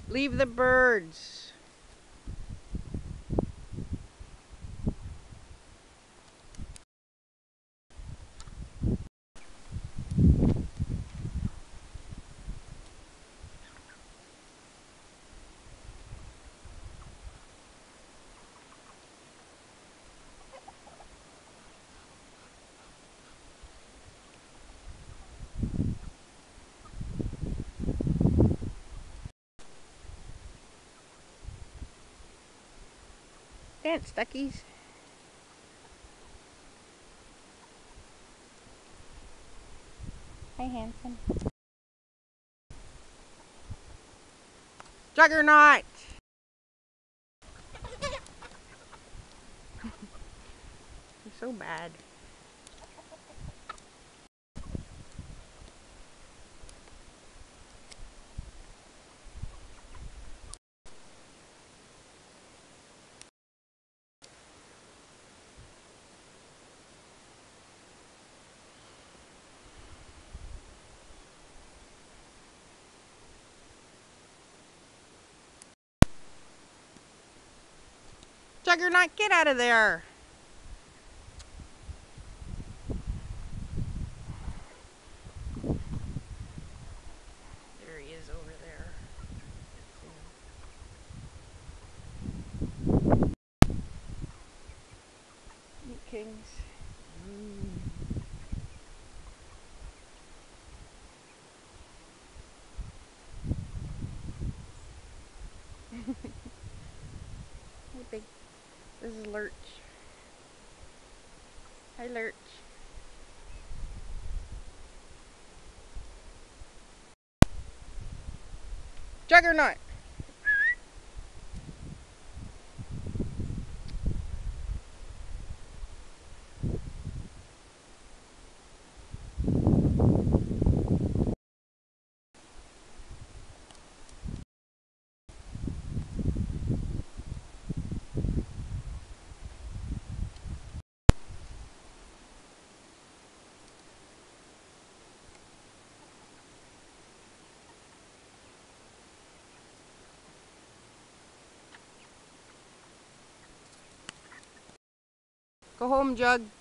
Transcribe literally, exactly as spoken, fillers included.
Leave the birds. Dance, duckies. Hi, handsome. Juggernaut! You're so bad. Juggernaut, get out of there! There he is over there. You kings. Mm. Hey, big. This is Lurch. Hi, Lurch. Juggernaut! Go home, Jug.